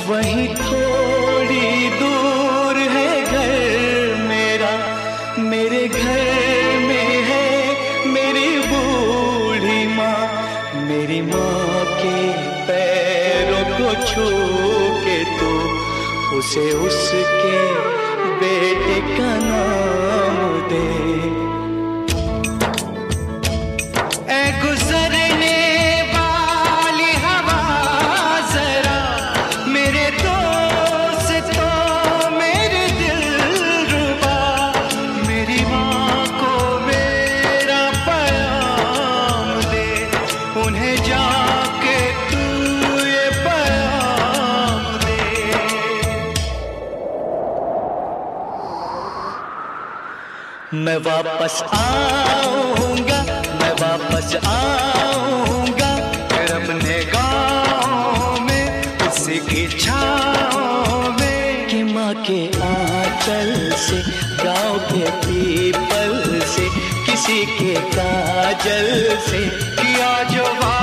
वहीं थोड़ी दूर है घर मेरा, मेरे घर में है मेरी बूढ़ी माँ। मेरी माँ के पैरों को छू के तू उसे उसके बेटे का नाम दे। ऐ गुजरने वाली हवा जरा मेरे दोस्तों मेरे दिलरुबा, मेरी माँ को मेरा पैगाम दे, उन्हें जाके तू ये पैगाम दे। मैं वापस आऊंगा, मैं वापस आऊंगा फिर अपने गाँव में उसी की छाँव में, कि माँ के आंचल से, गाँव के पीपल से, किसी के काजल से किया जो